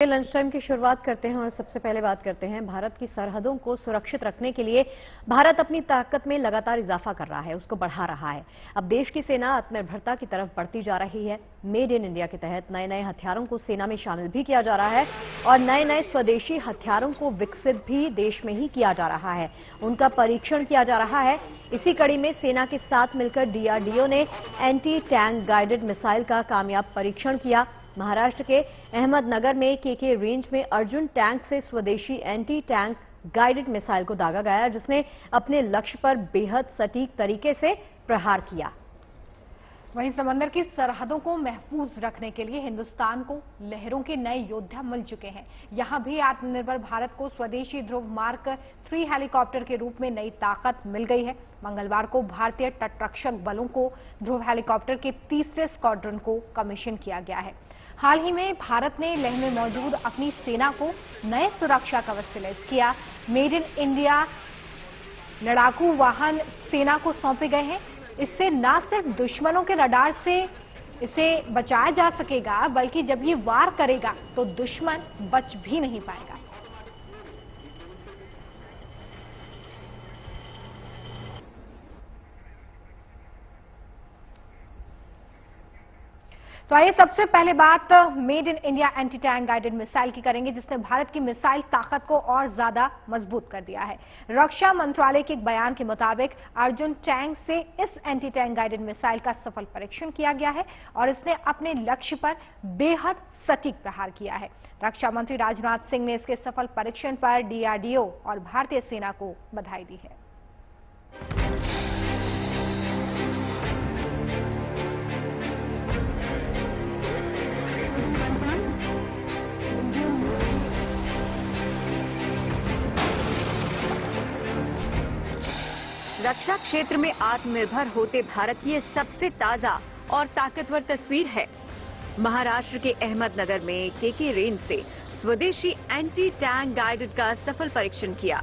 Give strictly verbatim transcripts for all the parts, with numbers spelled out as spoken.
के lunch time की शुरुआत करते हैं और सबसे पहले बात करते हैं भारत की सरहदों को सुरक्षित रखने के लिए भारत अपनी ताकत में लगातार इजाफा कर रहा है, उसको बढ़ा रहा है। अब देश की सेना आत्मनिर्भरता की तरफ बढ़ती जा रही है। मेड इन इंडिया के तहत नए नए हथियारों को सेना में शामिल भी किया जा रहा है और नए नए स्वदेशी हथियारों को विकसित भी देश में ही किया जा रहा है, उनका परीक्षण किया जा रहा है। इसी कड़ी में सेना के साथ मिलकर डीआरडीओ ने एंटी टैंक गाइडेड मिसाइल का कामयाब परीक्षण किया। महाराष्ट्र के अहमदनगर में केके रेंज में अर्जुन टैंक से स्वदेशी एंटी टैंक गाइडेड मिसाइल को दागा गया, जिसने अपने लक्ष्य पर बेहद सटीक तरीके से प्रहार किया। वहीं समंदर की सरहदों को महफूज रखने के लिए हिंदुस्तान को लहरों के नए योद्धा मिल चुके हैं। यहां भी आत्मनिर्भर भारत को स्वदेशी ध्रुव मार्क थ्री हेलीकॉप्टर के रूप में नई ताकत मिल गई है। मंगलवार को भारतीय तटरक्षक बलों को ध्रुव हेलीकॉप्टर के तीसरे स्क्वाड्रन को कमीशन किया गया है। हाल ही में भारत ने लेह में मौजूद अपनी सेना को नए सुरक्षा कवच से लैस किया। मेड इन इंडिया लड़ाकू वाहन सेना को सौंपे गए हैं। इससे न सिर्फ दुश्मनों के रडार से इसे बचाया जा सकेगा, बल्कि जब ये वार करेगा तो दुश्मन बच भी नहीं पाएगा। तो आइए सबसे पहले बात made in India anti tank guided missile की करेंगे, जिसने भारत की मिसाइल ताकत को और ज्यादा मजबूत कर दिया है। रक्षा मंत्रालय के एक बयान के मुताबिक अर्जुन टैंक से इस एंटी टैंक गाइडेड मिसाइल का सफल परीक्षण किया गया है और इसने अपने लक्ष्य पर बेहद सटीक प्रहार किया है। रक्षा मंत्री राजनाथ सिंह ने इसके सफल परीक्षण पर डीआरडीओ और भारतीय सेना को बधाई दी है। रक्षा क्षेत्र में आत्मनिर्भर होते भारत की ये सबसे ताजा और ताकतवर तस्वीर है। महाराष्ट्र के अहमदनगर में केके रेंज से स्वदेशी एंटी टैंक गाइडेड का सफल परीक्षण किया।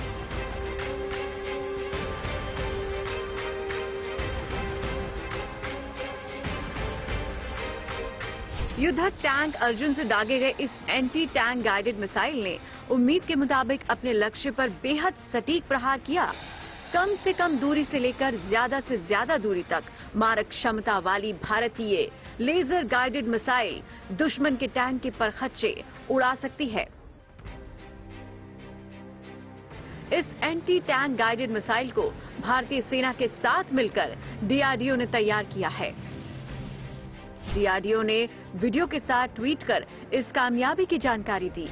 युद्धक टैंक अर्जुन से दागे गए इस एंटी टैंक गाइडेड मिसाइल ने उम्मीद के मुताबिक अपने लक्ष्य पर बेहद सटीक प्रहार किया। कम से कम दूरी से लेकर ज्यादा से ज्यादा दूरी तक मारक क्षमता वाली भारतीय लेजर गाइडेड मिसाइल दुश्मन के टैंक के परखच्चे उड़ा सकती है। इस एंटी टैंक गाइडेड मिसाइल को भारतीय सेना के साथ मिलकर डीआरडीओ ने तैयार किया है। डीआरडीओ ने वीडियो के साथ ट्वीट कर इस कामयाबी की जानकारी दी।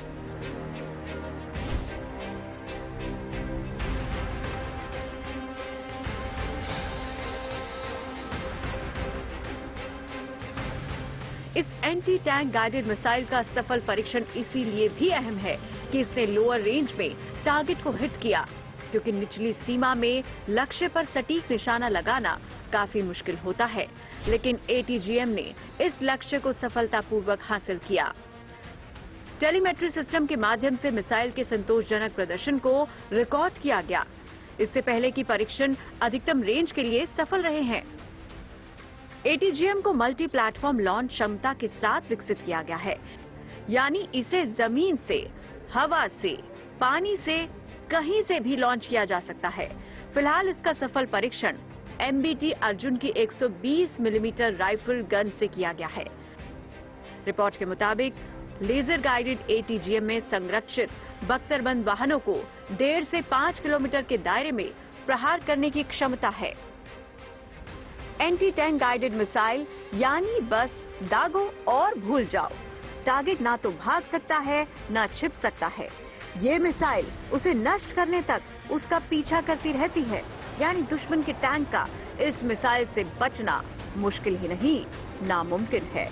इस एंटी टैंक गाइडेड मिसाइल का सफल परीक्षण इसीलिए भी अहम है कि इसने लोअर रेंज में टारगेट को हिट किया, क्योंकि निचली सीमा में लक्ष्य पर सटीक निशाना लगाना काफी मुश्किल होता है। लेकिन एटीजीएम ने इस लक्ष्य को सफलतापूर्वक हासिल किया। टेलीमेट्री सिस्टम के माध्यम से मिसाइल के संतोषजनक प्रदर्शन को रिकॉर्ड किया गया। इससे पहले की परीक्षण अधिकतम रेंज के लिए सफल रहे हैं। एटीजीएम को मल्टी प्लेटफॉर्म लॉन्च क्षमता के साथ विकसित किया गया है, यानी इसे जमीन से, हवा से, पानी से, कहीं से भी लॉन्च किया जा सकता है। फिलहाल इसका सफल परीक्षण एमबीटी अर्जुन की एक सौ बीस मिलीमीटर राइफल गन से किया गया है। रिपोर्ट के मुताबिक लेजर गाइडेड एटीजीएम में संरक्षित बख्तरबंद वाहनों को डेढ़ से पांच किलोमीटर के दायरे में प्रहार करने की क्षमता है। एंटी टैंक गाइडेड मिसाइल यानी बस दागो और भूल जाओ। टारगेट ना तो भाग सकता है, ना छिप सकता है। ये मिसाइल उसे नष्ट करने तक उसका पीछा करती रहती है, यानी दुश्मन के टैंक का इस मिसाइल से बचना मुश्किल ही नहीं, नामुमकिन है।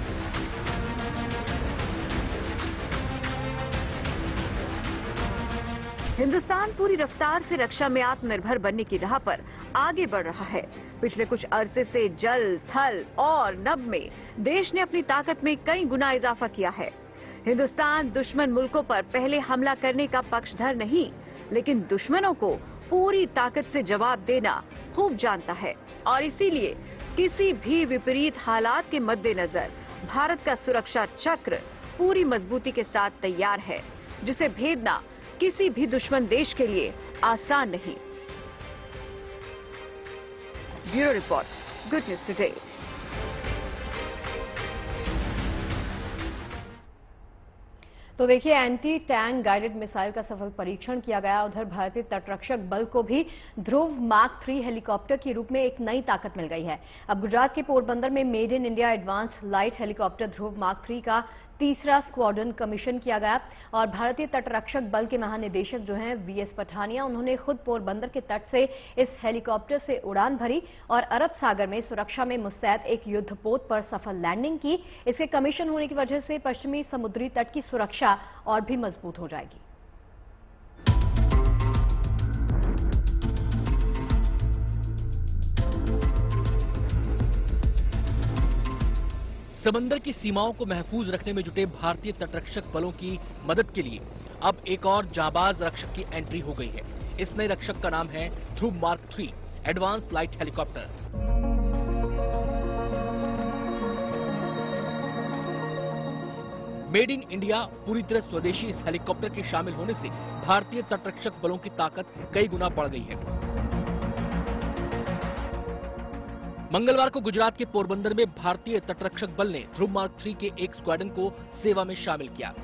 हिंदुस्तान पूरी रफ्तार से रक्षा में आत्मनिर्भर बनने की राह पर आगे बढ़ रहा है। पिछले कुछ अरसे से जल, थल और नभ में देश ने अपनी ताकत में कई गुना इजाफा किया है। हिंदुस्तान दुश्मन मुल्कों पर पहले हमला करने का पक्षधर नहीं, लेकिन दुश्मनों को पूरी ताकत से जवाब देना खूब जानता है और इसीलिए किसी भी विपरीत हालात के मद्देनजर भारत का सुरक्षा चक्र पूरी मजबूती के साथ तैयार है, जिसे भेदना किसी भी दुश्मन देश के लिए आसान नहीं। Bureau report, good news today. तो देखिए, एंटी टैंक गाइडेड मिसाइल का सफल परीक्षण किया गया। उधर भारतीय तटरक्षक बल को भी ध्रुव मार्क थ्री हेलीकॉप्टर के रूप में एक नई ताकत मिल गई है। अब गुजरात के पोरबंदर में made in India advance light helicopter Dhruv mark three का तीसरा स्क्वाड्रन कमीशन किया गया और भारतीय तटरक्षक बल के महानिदेशक जो हैं वीएस पठानिया, उन्होंने खुद पोरबंदर के तट से इस हेलीकॉप्टर से उड़ान भरी और अरब सागर में सुरक्षा में मुस्तैद एक युद्धपोत पर सफल लैंडिंग की। इसके कमीशन होने की वजह से पश्चिमी समुद्री तट की सुरक्षा और भी मजबूत हो जाएगी। समंदर की सीमाओं को महफूज रखने में जुटे भारतीय तटरक्षक बलों की मदद के लिए अब एक और जांबाज रक्षक की एंट्री हो गई है। इस नए रक्षक का नाम है Dhruv mark three advance light helicopter. Made in India पूरी तरह स्वदेशी इस हेलीकॉप्टर के शामिल होने से भारतीय तटरक्षक बलों की ताकत कई गुना बढ़ गई है। मंगलवार को गुजरात के पोरबंदर में भारतीय तटरक्षक बल ने ध्रुव मार्क थ्री के एक स्क्वाड्रन को सेवा में शामिल किया।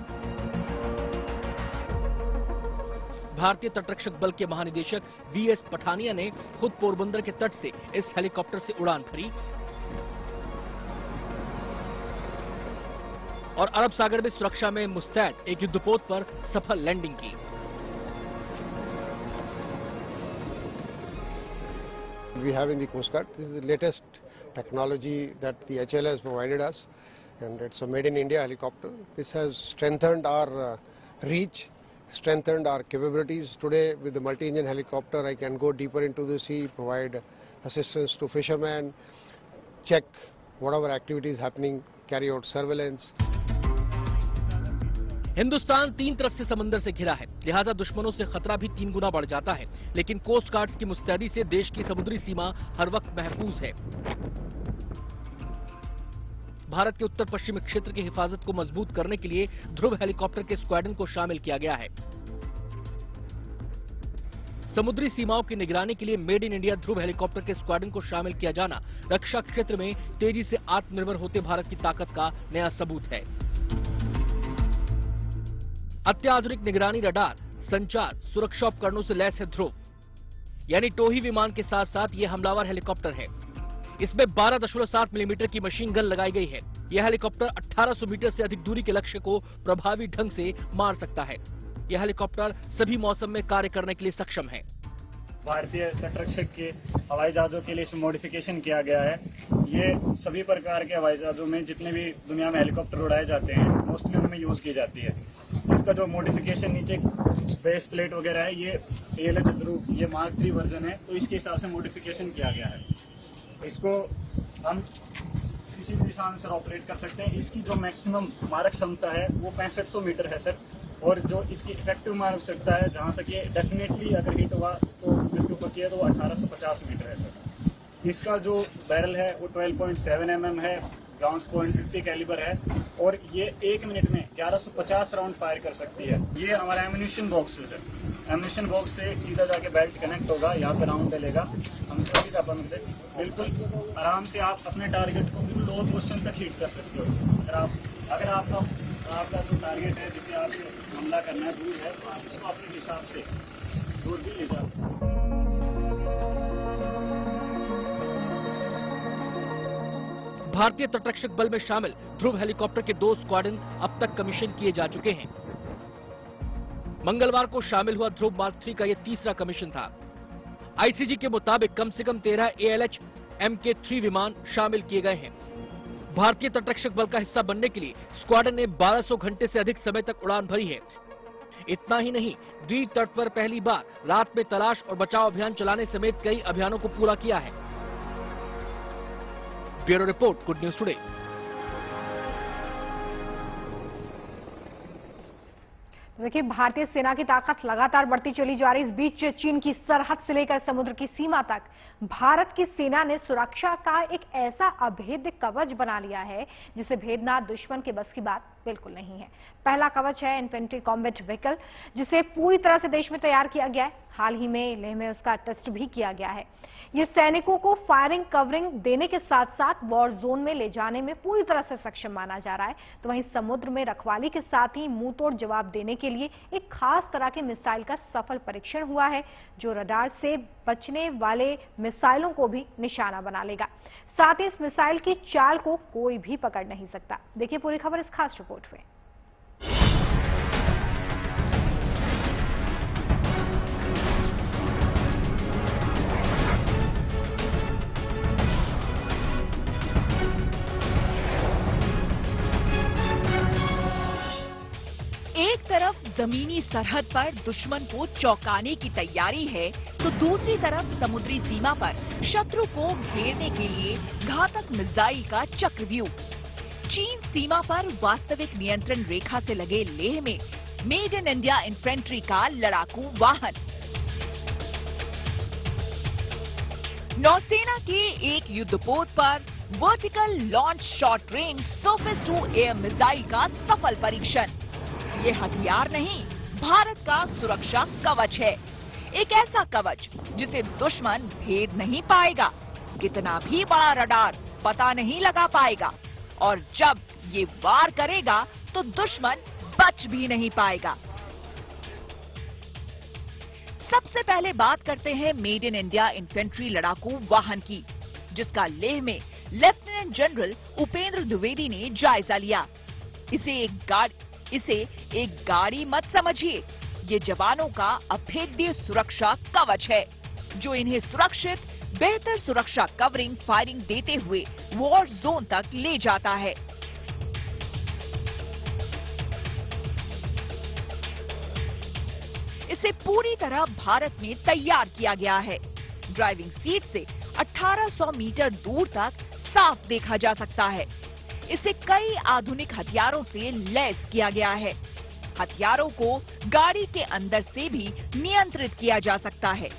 भारतीय तटरक्षक बल के महानिदेशक वीएस पठानिया ने खुद पोरबंदर के तट से इस हेलीकॉप्टर से उड़ान भरी और अरब सागर में सुरक्षा में मुस्तैद एक युद्धपोत पर सफल लैंडिंग की। We have in the Coast Guard. This is the latest technology that the H L has provided us, and it's a made in India helicopter. This has strengthened our uh, reach, strengthened our capabilities. Today with the multi-engine helicopter I can go deeper into the sea, provide assistance to fishermen, check whatever activities happening, carry out surveillance. Hindustan तीन तरफ से समंदर से घिरा है, लिहाजा दुश्मनों से खतरा भी तीन गुना बढ़ जाता है। लेकिन कोस्ट गार्ड्स की मुस्तैदी से देश की समुद्री सीमा हर वक्त महफूज है। भारत के उत्तर पश्चिमी क्षेत्र की हिफाजत को मजबूत करने के लिए ध्रुव हेलीकॉप्टर के स्क्वाड्रन को शामिल किया गया है। समुद्री सीमाओं की निगरानी के लिए made in India Dhruv helicopter के स्क्वाड्रन को शामिल किया जाना रक्षा क्षेत्र में तेजी से आत्मनिर्भर होते भारत की ताकत का नया सबूत है। अत्याधुनिक निगरानी रडार, संचार, सुरक्षा उपकरणों से लैस है ध्रुव, यानी टोही विमान के साथ साथ ये हमलावर हेलीकॉप्टर है। इसमें बारह दशमलव सात मिलीमीटर की मशीन गन लगाई गई है। यह हेलीकॉप्टर अठारह सौ मीटर से अधिक दूरी के लक्ष्य को प्रभावी ढंग से मार सकता है। यह हेलीकॉप्टर सभी मौसम में कार्य करने के लिए सक्षम है। भारतीय तटरक्षक के हवाई जहाजों के लिए इसमें मॉडिफिकेशन किया गया है। ये सभी प्रकार के हवाई जहाजों में जितने भी दुनिया में हेलीकॉप्टर उड़ाए जाते हैं मोस्टली उनमें यूज की जाती है। इसका जो मॉडिफिकेशन नीचे बेस प्लेट वगैरह है ये एएलएच ध्रुव ये मार्क थ्री वर्जन है, तो इसके हिसाब से मॉडिफिकेशन किया गया है। इसको हम किसी भी दिशा में सर ऑपरेट कर सकते हैं। इसकी जो मैक्सिमम मारक क्षमता है वो पैंसठ सौ मीटर है सर, और जो इसकी इफेक्टिव मारक सकता है जहां तक ये डेफिनेटली अगर हिट हुआ तो मृत्यु पति है तो अठारह सौ पचास मीटर है सर। इसका जो बैरल है वो बारह पॉइंट सात एम एम है, राउंड पॉइंट फिफ्टी कैलिबर है, और ये एक मिनट में ग्यारह सौ पचास राउंड फायर कर सकती है। ये हमारा एम्यूनिशन बॉक्स है सर। एम्यूनिशन बॉक्स से सीधा जाके बेल्ट कनेक्ट होगा, यहाँ पे राउंड डलेगा, हम सभी का बंद है। बिल्कुल आराम से आप अपने टारगेट को बिल्कुल लो पोजिशन तक हिट कर सकते हो। अगर आप अगर आपका आपका जो टारगेट है जिसे आप हमला करना है दूर है, तो आप इसको अपने हिसाब से दूर भी ले जा सकते हैं। भारतीय तटरक्षक बल में शामिल ध्रुव हेलीकॉप्टर के दो स्क्वाड्रन अब तक कमीशन किए जा चुके हैं। मंगलवार को शामिल हुआ ध्रुव मार्क थ्री का यह तीसरा कमीशन था। आईसीजी के मुताबिक कम से कम तेरह एएलएच एमके थ्री विमान शामिल किए गए हैं। भारतीय तटरक्षक बल का हिस्सा बनने के लिए स्क्वाड्रन ने बारह सौ घंटे से अधिक समय तक उड़ान भरी है। इतना ही नहीं, द्वीप तट पर पहली बार रात में तलाश और बचाव अभियान चलाने समेत कई अभियानों को पूरा किया है। Bureau report, good news today. देखिए, भारतीय सेना की ताकत लगातार बढ़ती चली जा रही। इस बीच चीन की सरहद से लेकर समुद्र की सीमा तक भारत की सेना ने सुरक्षा का एक ऐसा अभेद्य कवच बना लिया है जिसे भेदना दुश्मन के बस की बात बिल्कुल नहीं है। पहला कवच है इन्फेंट्री कॉम्बैट व्हीकल, जिसे पूरी तरह से देश में तैयार किया गया है। हाल ही में लेह में उसका टेस्ट भी किया गया है। ये सैनिकों को फायरिंग कवरिंग देने के साथ साथ वॉर जोन में ले जाने में पूरी तरह से सक्षम माना जा रहा है। तो वहीं समुद्र में रखवाली के साथ ही मुंह तोड़ जवाब देने के लिए एक खास तरह के मिसाइल का सफल परीक्षण हुआ है, जो रडार से बचने वाले मिसाइलों को भी निशाना बना लेगा। साथ ही इस मिसाइल की चाल को कोई भी पकड़ नहीं सकता। देखिए पूरी खबर इस खास रिपोर्ट में। एक तरफ जमीनी सरहद पर दुश्मन को चौंकाने की तैयारी है, तो दूसरी तरफ समुद्री सीमा पर शत्रु को घेरने के लिए घातक मिसाइल का चक्रव्यूह। चीन सीमा पर वास्तविक नियंत्रण रेखा से लगे लेह में मेड इन इंडिया इन्फेंट्री का लड़ाकू वाहन। नौसेना के एक युद्धपोत पर vertical launch short range surface to air missile का सफल परीक्षण। ये हथियार नहीं, भारत का सुरक्षा कवच है। एक ऐसा कवच जिसे दुश्मन भेद नहीं पाएगा, कितना भी बड़ा रडार पता नहीं लगा पाएगा, और जब ये वार करेगा तो दुश्मन बच भी नहीं पाएगा। सबसे पहले बात करते हैं मेड इन इंडिया इन्फेंट्री लड़ाकू वाहन की, जिसका लेह में लेफ्टिनेंट जनरल उपेंद्र द्विवेदी ने जायजा लिया। इसे एक गाड़ी इसे एक गाड़ी मत समझिए, ये जवानों का अभेद्य सुरक्षा कवच है, जो इन्हें सुरक्षित बेहतर सुरक्षा कवरिंग फायरिंग देते हुए वॉर जोन तक ले जाता है। इसे पूरी तरह भारत में तैयार किया गया है। ड्राइविंग सीट से अठारह सौ मीटर दूर तक साफ देखा जा सकता है। इसे कई आधुनिक हथियारों से लैस किया गया है। हथियारों को गाड़ी के अंदर से भी नियंत्रित किया जा सकता है।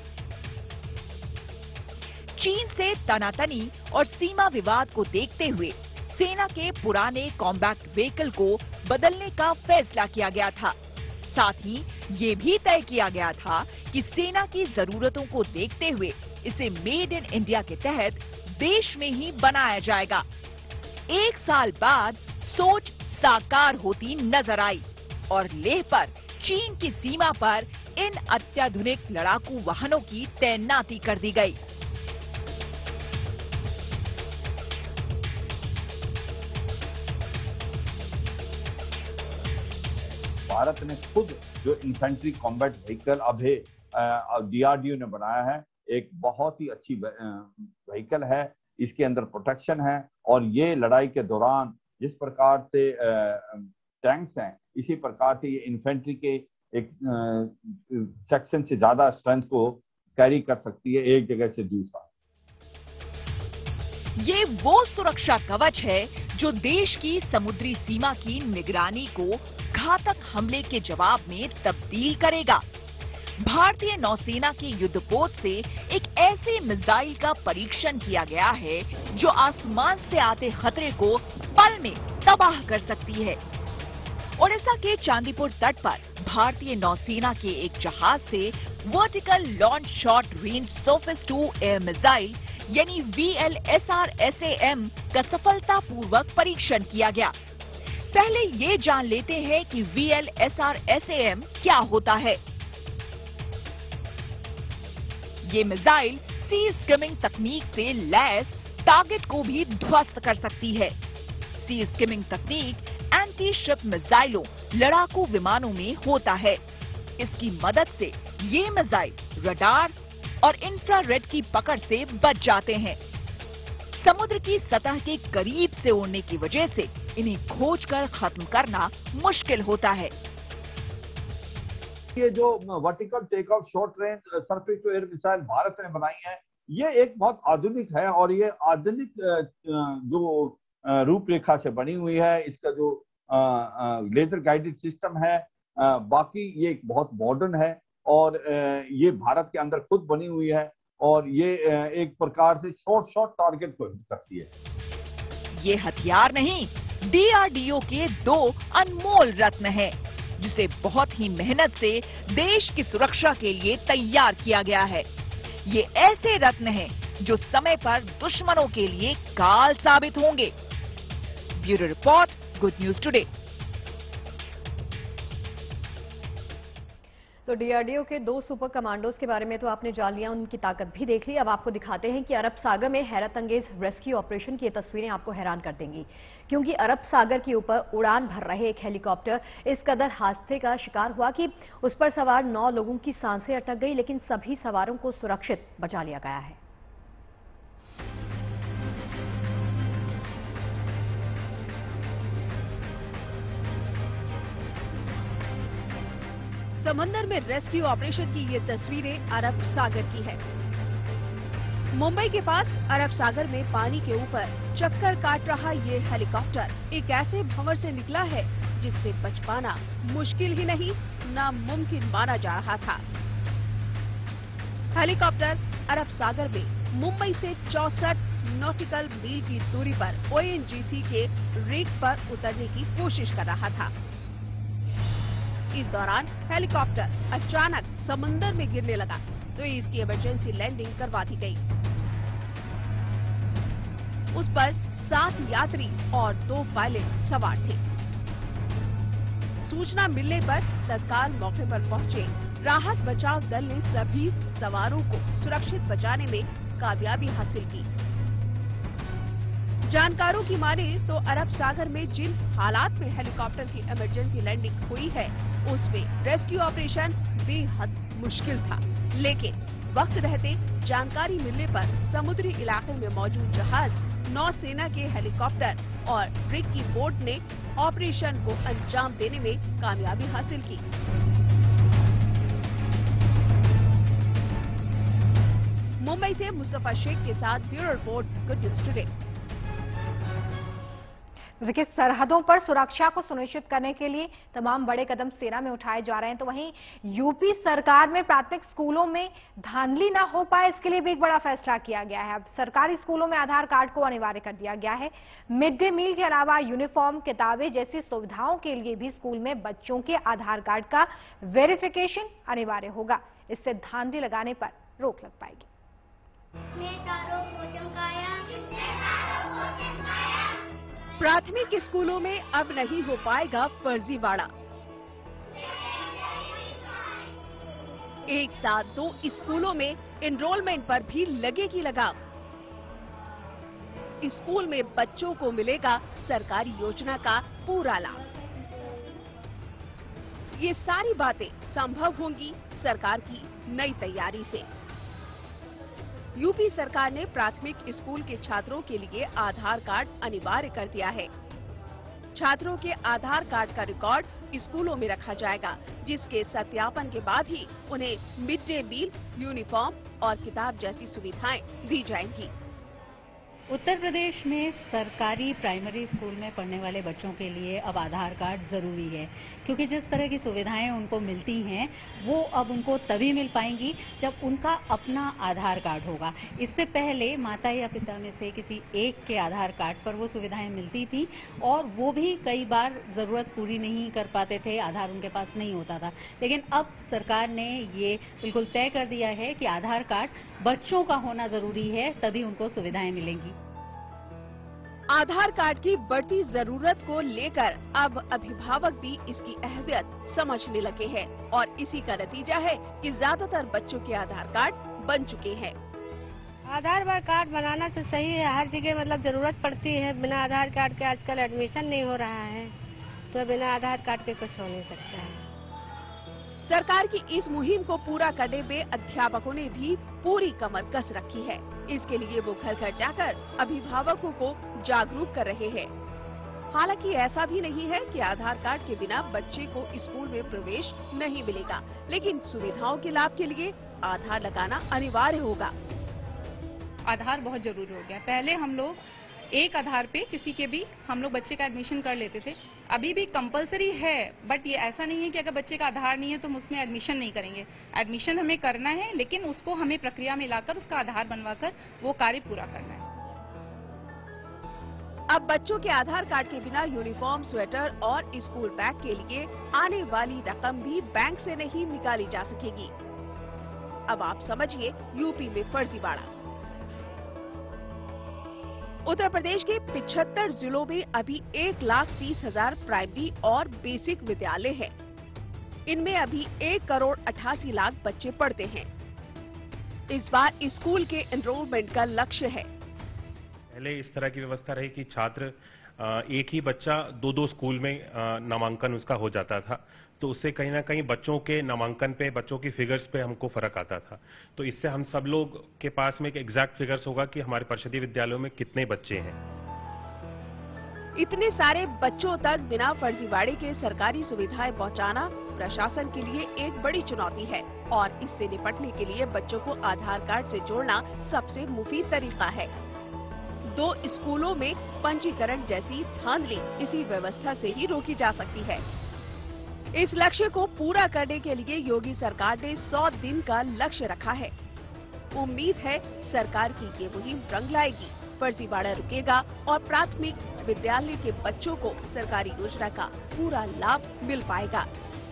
चीन से तनातनी और सीमा विवाद को देखते हुए सेना के पुराने कॉम्बैक्ट व्हीकल को बदलने का फैसला किया गया था। साथ ही ये भी तय किया गया था कि सेना की जरूरतों को देखते हुए इसे मेड इन इंडिया के तहत देश में ही बनाया जाएगा। एक साल बाद सोच साकार होती नजर आई और लेह पर चीन की सीमा पर इन अत्याधुनिक लड़ाकू वाहनों की तैनाती कर दी गई। भारत ने खुद जो इन्फेंट्री कॉम्बैट व्हीकल अभी डीआरडीओ ने बनाया है, एक बहुत ही अच्छी व्हीकल है। इसके अंदर प्रोटेक्शन है और ये लड़ाई के दौरान जिस प्रकार से टैंक्स हैं, इसी प्रकार से ये इन्फेंट्री के एक सेक्शन से ज्यादा स्ट्रेंथ को कैरी कर सकती है एक जगह से दूसरा। ये वो सुरक्षा कवच है जो देश की समुद्री सीमा की निगरानी को घातक हमले के जवाब में तब्दील करेगा। भारतीय नौसेना के युद्धपोत से एक ऐसे मिसाइल का परीक्षण किया गया है जो आसमान से आते खतरे को पल में तबाह कर सकती है। ओडिशा के चांदीपुर तट पर भारतीय नौसेना के एक जहाज से vertical launch short range surface to air missile यानी V L S R S A M का सफलतापूर्वक परीक्षण किया गया। पहले ये जान लेते हैं कि V L S R S A M क्या होता है। ये मिसाइल सी स्किमिंग तकनीक से लैस टारगेट को भी ध्वस्त कर सकती है। सी स्किमिंग तकनीक एंटी शिप मिसाइलों लड़ाकू विमानों में होता है। इसकी मदद से ये मिसाइल रडार और इंफ्रारेड की पकड़ से बच जाते हैं। समुद्र की सतह के करीब से उड़ने की वजह से इन्हें खोजकर खत्म करना मुश्किल होता है। ये जो vertical take off short range surface to air missile Bharat ने बनाई है, ये एक बहुत आधुनिक है और ये आधुनिक जो रूपरेखा से बनी हुई है। इसका जो लेजर गाइडेड सिस्टम है, बाकी ये एक बहुत मॉडर्न है और ये भारत के अंदर खुद बनी हुई है और ये एक प्रकार से शॉर्ट शॉर्ट टारगेट को हिट करती है। ये हथियार नहीं, डीआरडीओ के दो अनमोल रत्न हैं, जिसे बहुत ही मेहनत से देश की सुरक्षा के लिए तैयार किया गया है। ये ऐसे रत्न हैं जो समय पर दुश्मनों के लिए काल साबित होंगे। Bureau report, good news today. तो डीआरडीओ के दो सुपर कमांडोज के बारे में तो आपने जान लिया, उनकी ताकत भी देख ली। अब आपको दिखाते हैं कि अरब सागर में हैरत अंगेज रेस्क्यू ऑपरेशन की ये तस्वीरें आपको हैरान कर देंगी, क्योंकि अरब सागर के ऊपर उड़ान भर रहे एक हेलीकॉप्टर इस कदर हादसे का शिकार हुआ कि उस पर सवार नौ लोगों की सांसें अटक गई, लेकिन सभी सवारों को सुरक्षित बचा लिया गया है। समंदर में रेस्क्यू ऑपरेशन की ये तस्वीरें अरब सागर की है। मुंबई के पास अरब सागर में पानी के ऊपर चक्कर काट रहा ये हेलीकॉप्टर एक ऐसे भंवर से निकला है जिससे बच पाना मुश्किल ही नहीं, नामुमकिन माना जा रहा था। हेलीकॉप्टर अरब सागर में मुंबई से चौसठ नॉटिकल मील की दूरी पर ओएनजीसी के रिग पर उतरने की कोशिश कर रहा था। इस दौरान हेलीकॉप्टर अचानक समंदर में गिरने लगा, तो इसकी इमरजेंसी लैंडिंग करवा दी गई। उस पर सात यात्री और दो पायलट सवार थे। सूचना मिलने पर तत्काल मौके पर पहुंचे राहत बचाव दल ने सभी सवारों को सुरक्षित बचाने में कामयाबी हासिल की। जानकारों की माने तो अरब सागर में जिन हालात में हेलीकॉप्टर की इमरजेंसी लैंडिंग हुई है, उसमें रेस्क्यू ऑपरेशन बेहद मुश्किल था, लेकिन वक्त रहते जानकारी मिलने पर समुद्री इलाके में मौजूद जहाज, नौसेना के हेलीकॉप्टर और रिग की बोट ने ऑपरेशन को अंजाम देने में कामयाबी हासिल की। मुंबई से मुस्तफा शेख के साथ bureau report, good news today. देखिए, सरहदों पर सुरक्षा को सुनिश्चित करने के लिए तमाम बड़े कदम सेना में उठाए जा रहे हैं, तो वहीं यूपी सरकार में प्राथमिक स्कूलों में धांधली ना हो पाए, इसके लिए भी एक बड़ा फैसला किया गया है। अब सरकारी स्कूलों में आधार कार्ड को अनिवार्य कर दिया गया है। मिड डे मील के अलावा यूनिफॉर्म, किताबें जैसी सुविधाओं के लिए भी स्कूल में बच्चों के आधार कार्ड का वेरिफिकेशन अनिवार्य होगा। इससे धांधली लगाने पर रोक लग पाएगी। प्राथमिक स्कूलों में अब नहीं हो पाएगा फर्जीवाड़ा। एक साथ दो स्कूलों में एनरोलमेंट पर भी लगेगी लगाम। स्कूल में बच्चों को मिलेगा सरकारी योजना का पूरा लाभ। ये सारी बातें संभव होंगी सरकार की नई तैयारी से। यूपी सरकार ने प्राथमिक स्कूल के छात्रों के लिए आधार कार्ड अनिवार्य कर दिया है। छात्रों के आधार कार्ड का रिकॉर्ड स्कूलों में रखा जाएगा, जिसके सत्यापन के बाद ही उन्हें मिड डे मील, यूनिफॉर्म और किताब जैसी सुविधाएं दी जाएंगी। उत्तर प्रदेश में सरकारी प्राइमरी स्कूल में पढ़ने वाले बच्चों के लिए अब आधार कार्ड जरूरी है, क्योंकि जिस तरह की सुविधाएं उनको मिलती हैं वो अब उनको तभी मिल पाएंगी जब उनका अपना आधार कार्ड होगा। इससे पहले माता या पिता में से किसी एक के आधार कार्ड पर वो सुविधाएं मिलती थी और वो भी कई बार जरूरत पूरी नहीं कर पाते थे, आधार उनके पास नहीं होता था। लेकिन अब सरकार ने ये बिल्कुल तय कर दिया है कि आधार कार्ड बच्चों का होना जरूरी है, तभी उनको सुविधाएं मिलेंगी। आधार कार्ड की बढ़ती जरूरत को लेकर अब अभिभावक भी इसकी अहमियत समझने लगे हैं और इसी का नतीजा है कि ज्यादातर बच्चों के आधार कार्ड बन चुके हैं। आधार कार्ड बनाना तो सही है, हर जगह मतलब जरूरत पड़ती है। बिना आधार कार्ड के आजकल एडमिशन नहीं हो रहा है, तो बिना आधार कार्ड के कुछ हो नहीं सकता है। सरकार की इस मुहिम को पूरा करने में अध्यापकों ने भी पूरी कमर कस रखी है। इसके लिए वो घर घर जाकर अभिभावकों को जागरूक कर रहे हैं। हालांकि ऐसा भी नहीं है कि आधार कार्ड के बिना बच्चे को स्कूल में प्रवेश नहीं मिलेगा, लेकिन सुविधाओं के लाभ के लिए आधार लगाना अनिवार्य होगा। आधार बहुत जरूरी हो गया। पहले हम लोग एक आधार पे किसी के भी हम लोग बच्चे का एडमिशन कर लेते थे। अभी भी कंपलसरी है, बट ये ऐसा नहीं है कि अगर बच्चे का आधार नहीं है तो हम उसमें एडमिशन नहीं करेंगे। एडमिशन हमें करना है, लेकिन उसको हमें प्रक्रिया में लाकर उसका आधार बनवाकर वो कार्य पूरा करना है। अब बच्चों के आधार कार्ड के बिना यूनिफॉर्म, स्वेटर और स्कूल बैग के लिए आने वाली रकम भी बैंक से नहीं निकाली जा सकेगी। अब आप समझिए यूपी में फर्जीवाड़ा। उत्तर प्रदेश के पिछहत्तर जिलों में अभी एक लाख तीस हजार प्राइमरी और बेसिक विद्यालय हैं। इनमें अभी एक करोड़ अट्ठासी लाख बच्चे पढ़ते हैं। इस बार स्कूल के एनरोलमेंट का लक्ष्य है। पहले इस तरह की व्यवस्था रही कि छात्र एक ही बच्चा दो दो स्कूल में नामांकन उसका हो जाता था, तो उससे कहीं ना कहीं बच्चों के नामांकन पे, बच्चों की फिगर्स पे हमको फर्क आता था। तो इससे हम सब लोग के पास में एक एग्जैक्ट फिगर्स होगा कि हमारे परिषदीय विद्यालयों में कितने बच्चे हैं। इतने सारे बच्चों तक बिना फर्जीवाड़े के सरकारी सुविधाएं पहुंचाना प्रशासन के लिए एक बड़ी चुनौती है और इससे निपटने के लिए बच्चों को आधार कार्ड से जोड़ना सबसे मुफीद तरीका है। दो स्कूलों में पंजीकरण जैसी धांधली इसी व्यवस्था से ही रोकी जा सकती है। इस लक्ष्य को पूरा करने के लिए योगी सरकार ने सौ दिन का लक्ष्य रखा है। उम्मीद है सरकार की ये मुहिम रंग लाएगी, फर्जीवाड़ा रुकेगा और प्राथमिक विद्यालय के बच्चों को सरकारी योजना का पूरा लाभ मिल पाएगा।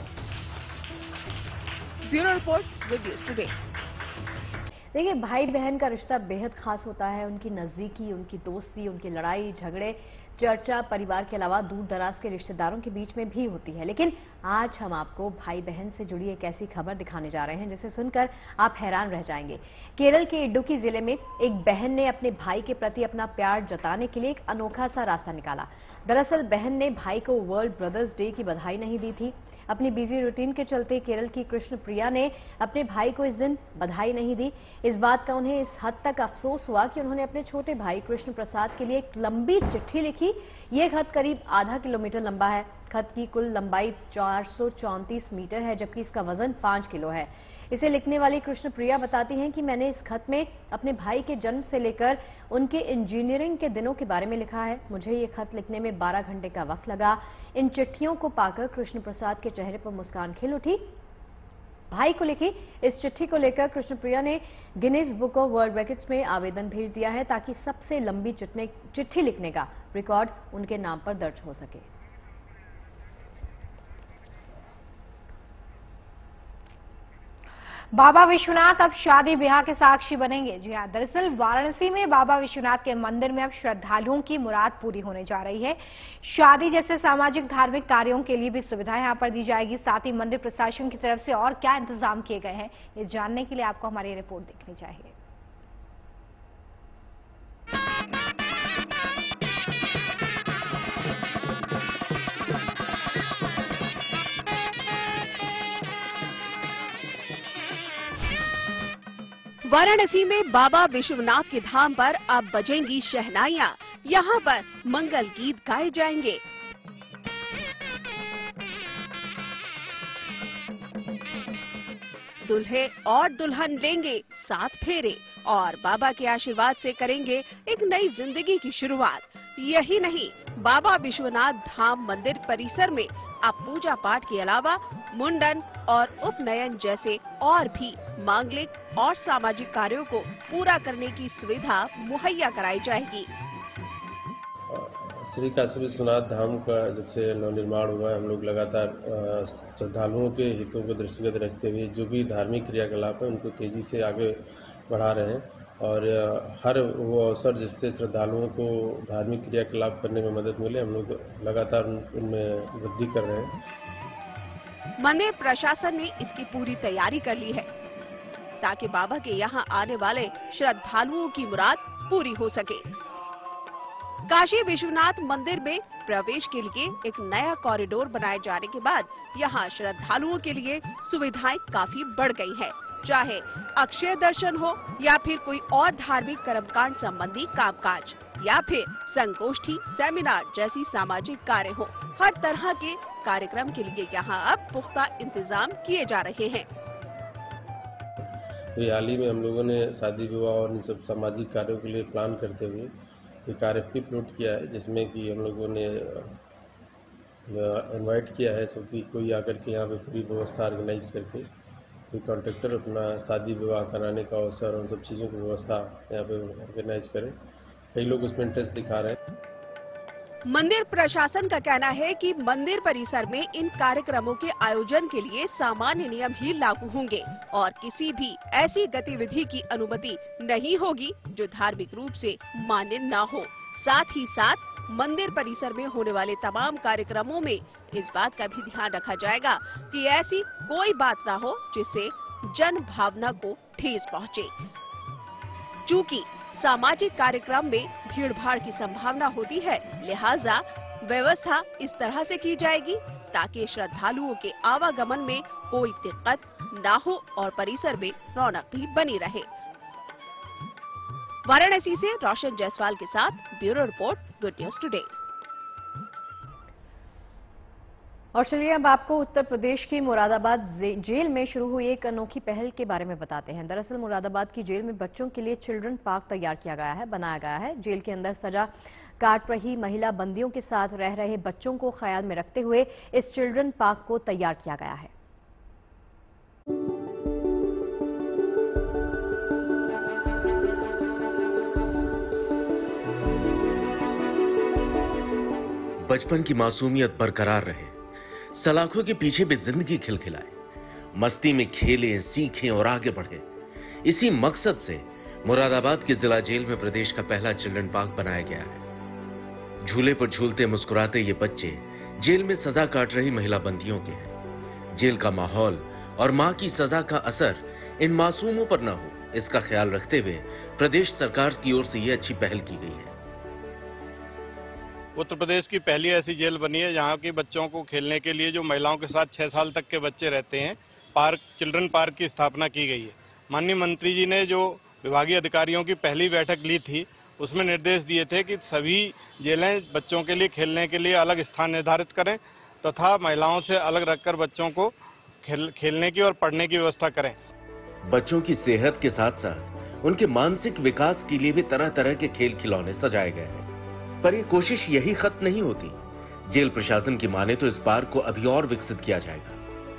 Bureau report, with news today. देखिए, भाई बहन का रिश्ता बेहद खास होता है। उनकी नजदीकी, उनकी दोस्ती, उनकी लड़ाई झगड़े, चर्चा परिवार के अलावा दूर दराज के रिश्तेदारों के बीच में भी होती है। लेकिन आज हम आपको भाई बहन से जुड़ी एक ऐसी खबर दिखाने जा रहे हैं जिसे सुनकर आप हैरान रह जाएंगे। केरल के इडुक्की जिले में एक बहन ने अपने भाई के प्रति अपना प्यार जताने के लिए एक अनोखा सा रास्ता निकाला। दरअसल बहन ने भाई को वर्ल्ड ब्रदर्स डे की बधाई नहीं दी थी। अपनी बिजी रूटीन के चलते केरल की कृष्ण प्रिया ने अपने भाई को इस दिन बधाई नहीं दी। इस बात का उन्हें इस हद तक अफसोस हुआ कि उन्होंने अपने छोटे भाई कृष्ण प्रसाद के लिए एक लंबी चिट्ठी लिखी। ये खत करीब आधा किलोमीटर लंबा है। खत की कुल लंबाई चार सौ चौंतीस मीटर है, जबकि इसका वजन पांच किलो है। इसे लिखने वाली कृष्ण प्रिया बताती हैं कि मैंने इस खत में अपने भाई के जन्म से लेकर उनके इंजीनियरिंग के दिनों के बारे में लिखा है। मुझे ये खत लिखने में बारह घंटे का वक्त लगा। इन चिट्ठियों को पाकर कृष्ण प्रसाद के चेहरे पर मुस्कान खिल उठी। भाई को लिखी इस चिट्ठी को लेकर कृष्ण प्रिया ने Guinness book of world records में आवेदन भेज दिया है ताकि सबसे लंबी चिट्ठी लिखने का रिकॉर्ड उनके नाम पर दर्ज हो सके। बाबा विश्वनाथ अब शादी ब्याह के साक्षी बनेंगे। जी हां, दरअसल वाराणसी में बाबा विश्वनाथ के मंदिर में अब श्रद्धालुओं की मुराद पूरी होने जा रही है। शादी जैसे सामाजिक धार्मिक कार्यों के लिए भी सुविधाएं यहां पर दी जाएगी। साथ ही मंदिर प्रशासन की तरफ से और क्या इंतजाम किए गए हैं, ये जानने के लिए आपको हमारी रिपोर्ट देखनी चाहिए। वाराणसी में बाबा विश्वनाथ के धाम पर अब बजेंगी शहनाइयां। यहाँ पर मंगल गीत गाए जाएंगे। दुल्हे और दुल्हन लेंगे सात फेरे और बाबा के आशीर्वाद से करेंगे एक नई जिंदगी की शुरुआत। यही नहीं, बाबा विश्वनाथ धाम मंदिर परिसर में अब पूजा पाठ के अलावा मुंडन और उपनयन जैसे और भी मांगलिक और सामाजिक कार्यों को पूरा करने की सुविधा मुहैया कराई जाएगी। श्री काशी विश्वनाथ धाम का जब से नवनिर्माण हुआ है, हम लोग लगातार श्रद्धालुओं के हितों को दृष्टिगत रखते हुए जो भी धार्मिक क्रियाकलाप है उनको तेजी से आगे बढ़ा रहे हैं और हर वो अवसर जिससे श्रद्धालुओं को धार्मिक क्रियाकलाप करने में मदद मिले, हम लोग लगातार उनमें वृद्धि कर रहे हैं। मंदिर प्रशासन ने इसकी पूरी तैयारी कर ली है ताकि बाबा के यहाँ आने वाले श्रद्धालुओं की मुराद पूरी हो सके। काशी विश्वनाथ मंदिर में प्रवेश के लिए एक नया कॉरिडोर बनाए जाने के बाद यहाँ श्रद्धालुओं के लिए सुविधाएं काफी बढ़ गई हैं। चाहे अक्षय दर्शन हो या फिर कोई और धार्मिक कर्मकांड संबंधी कामकाज या फिर संगोष्ठी, सेमिनार जैसी सामाजिक कार्य हो, हर तरह के कार्यक्रम के लिए यहाँ अब पुख्ता इंतजाम किए जा रहे हैं। हाल ही में हम लोगों ने शादी विवाह और इन सब सामाजिक कार्यों के लिए प्लान करते हुए एक आर एफ पी प्लॉट किया है, जिसमें कि हम लोगों ने इनवाइट किया है सबकी कोई आकर के यहाँ पे पूरी व्यवस्था ऑर्गेनाइज करके कोई कॉन्ट्रैक्टर अपना शादी विवाह कराने का अवसर उन सब चीज़ों की व्यवस्था यहाँ पे ऑर्गेनाइज करें। कई लोग उसमें इंटरेस्ट दिखा रहे हैं। मंदिर प्रशासन का कहना है कि मंदिर परिसर में इन कार्यक्रमों के आयोजन के लिए सामान्य नियम ही लागू होंगे और किसी भी ऐसी गतिविधि की अनुमति नहीं होगी जो धार्मिक रूप से मान्य न हो। साथ ही साथ मंदिर परिसर में होने वाले तमाम कार्यक्रमों में इस बात का भी ध्यान रखा जाएगा कि ऐसी कोई बात न हो जिससे जन भावना को ठेस पहुँचे। चूँकि सामाजिक कार्यक्रम में भीड़ भाड़ की संभावना होती है, लिहाजा व्यवस्था इस तरह से की जाएगी ताकि श्रद्धालुओं के आवागमन में कोई दिक्कत न हो और परिसर में रौनक भी बनी रहे। वाराणसी से रोशन जायसवाल के साथ bureau report, good news today. और चलिए अब आपको उत्तर प्रदेश की मुरादाबाद जेल में शुरू हुई एक अनोखी पहल के बारे में बताते हैं। दरअसल मुरादाबाद की जेल में बच्चों के लिए चिल्ड्रन पार्क तैयार किया गया है, बनाया गया है। जेल के अंदर सजा काट रही महिला बंदियों के साथ रह रहे बच्चों को ख्याल में रखते हुए इस चिल्ड्रन पार्क को तैयार किया गया है। बचपन की मासूमियत बरकरार रहे, सलाखों के पीछे भी जिंदगी खिलखिलाए, मस्ती में खेलें, सीखें और आगे बढ़े। इसी मकसद से मुरादाबाद की जिला जेल में प्रदेश का पहला चिल्ड्रन पार्क बनाया गया है। झूले पर झूलते मुस्कुराते ये बच्चे जेल में सजा काट रही महिला बंदियों के हैं। जेल का माहौल और मां की सजा का असर इन मासूमों पर न हो, इसका ख्याल रखते हुए प्रदेश सरकार की ओर से ये अच्छी पहल की गई है। उत्तर प्रदेश की पहली ऐसी जेल बनी है जहां के बच्चों को खेलने के लिए, जो महिलाओं के साथ छह साल तक के बच्चे रहते हैं, पार्क चिल्ड्रन पार्क की स्थापना की गई है। माननीय मंत्री जी ने जो विभागीय अधिकारियों की पहली बैठक ली थी, उसमें निर्देश दिए थे कि सभी जेलें बच्चों के लिए खेलने के लिए अलग स्थान निर्धारित करें तथा महिलाओं से अलग रखकर बच्चों को खेल, खेलने की और पढ़ने की व्यवस्था करें। बच्चों की सेहत के साथ साथ उनके मानसिक विकास के लिए भी तरह तरह के खेल खिलौने सजाए गए हैं, पर ये कोशिश यही खत्म नहीं होती। जेल प्रशासन की माने तो इस पार्क को अभी और विकसित किया जाएगा।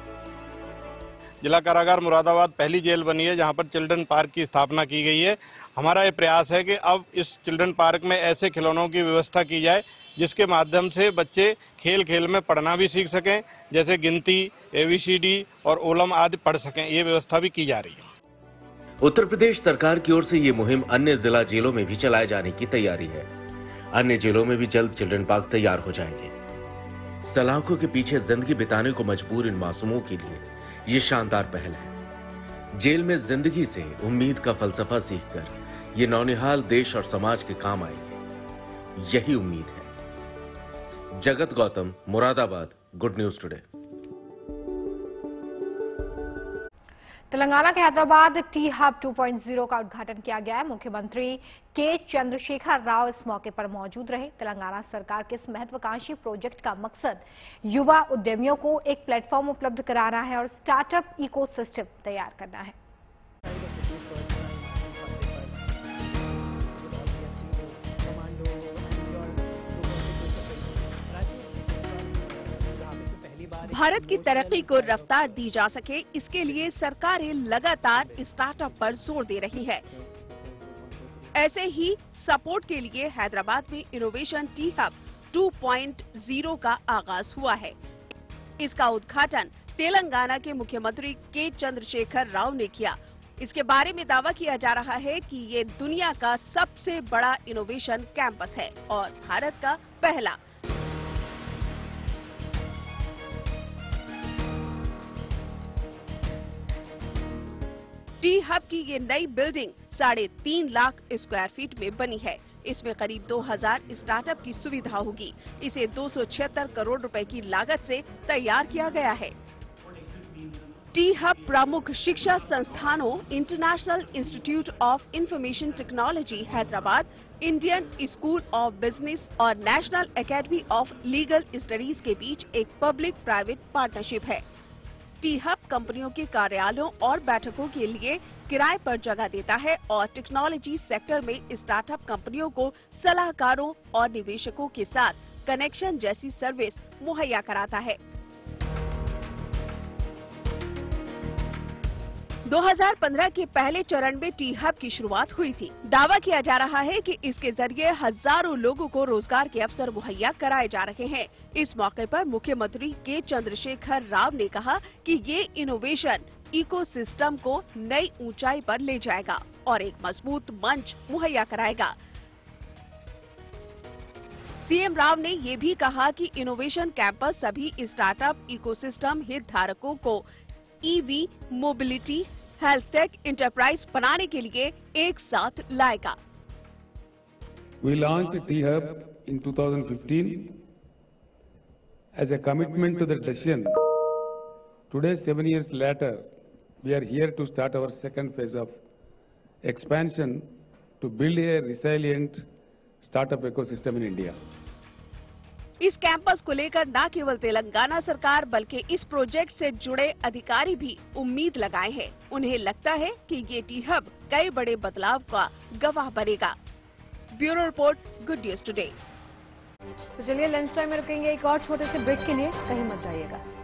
जिला कारागार मुरादाबाद पहली जेल बनी है जहां पर चिल्ड्रन पार्क की स्थापना की गई है। हमारा ये प्रयास है कि अब इस चिल्ड्रन पार्क में ऐसे खिलौनों की व्यवस्था की जाए जिसके माध्यम से बच्चे खेल खेल में पढ़ना भी सीख सकें, जैसे गिनती, एबीसीडी और ओलम आदि पढ़ सकें। ये व्यवस्था भी की जा रही है। उत्तर प्रदेश सरकार की ओर से ये मुहिम अन्य जिला जेलों में भी चलाए जाने की तैयारी है। अन्य जेलों में भी जल्द चिल्ड्रन पार्क तैयार हो जाएंगे। सलाखों के पीछे जिंदगी बिताने को मजबूर इन मासूमों के लिए ये शानदार पहल है। जेल में जिंदगी से उम्मीद का फलसफा सीखकर ये नौनिहाल देश और समाज के काम आएंगे, यही उम्मीद है। Jagat Gautam, Moradabad, good news today. Telangana के Hyderabad T hub two point zero का उद्घाटन किया गया है। मुख्यमंत्री के चंद्रशेखर राव इस मौके पर मौजूद रहे। तेलंगाना सरकार के इस महत्वाकांक्षी प्रोजेक्ट का मकसद युवा उद्यमियों को एक प्लेटफॉर्म उपलब्ध कराना है और स्टार्टअप इकोसिस्टम तैयार करना है। भारत की तरक्की को रफ्तार दी जा सके, इसके लिए सरकारें लगातार स्टार्टअप पर जोर दे रही है। ऐसे ही सपोर्ट के लिए हैदराबाद में innovation T hub two point zero का आगाज हुआ है। इसका उद्घाटन तेलंगाना के मुख्यमंत्री के चंद्रशेखर राव ने किया। इसके बारे में दावा किया जा रहा है कि ये दुनिया का सबसे बड़ा इनोवेशन कैंपस है और भारत का पहला। टी हब की ये नई बिल्डिंग साढ़े तीन लाख स्क्वायर फीट में बनी है। इसमें करीब दो हज़ार स्टार्टअप की सुविधा होगी। इसे दो सौ छिहत्तर करोड़ रुपए की लागत से तैयार किया गया है। टी हब प्रमुख शिक्षा संस्थानों international institute of information technology Hyderabad, Indian school of business और national academy of legal studies के बीच एक पब्लिक प्राइवेट पार्टनरशिप है। टी हब कंपनियों के कार्यालयों और बैठकों के लिए किराए पर जगह देता है और टेक्नोलॉजी सेक्टर में स्टार्टअप कंपनियों को सलाहकारों और निवेशकों के साथ कनेक्शन जैसी सर्विस मुहैया कराता है। दो हज़ार पंद्रह के पहले चरण में टी हब की शुरुआत हुई थी। दावा किया जा रहा है कि इसके जरिए हजारों लोगों को रोजगार के अवसर मुहैया कराए जा रहे हैं। इस मौके पर मुख्यमंत्री के चंद्रशेखर राव ने कहा कि ये इनोवेशन इकोसिस्टम को नई ऊंचाई पर ले जाएगा और एक मजबूत मंच मुहैया कराएगा। सीएम राव ने ये भी कहा कि इनोवेशन कैंपस सभी स्टार्टअप इकोसिस्टम हितधारकों को EV, mobility, health tech enterprise बनाने के लिए एक साथ लाएगा। We launched T Hub in two thousand fifteen as a commitment to the decision. Today, seven years later, we are here to start our second phase of expansion to build a resilient startup ecosystem in India. इस campus को लेकर न केवल तेलंगाना सरकार बल्कि इस project से जुड़े अधिकारी भी उम्मीद लगाए हैं। उन्हें लगता है कि ये टी हब कई बड़े बदलाव का गवाह बनेगा। Bureau report, good news today. तो चलिए लंच टाइम में रुकेंगे एक और छोटे से ब्रेक के लिए, कहीं मत जाइएगा।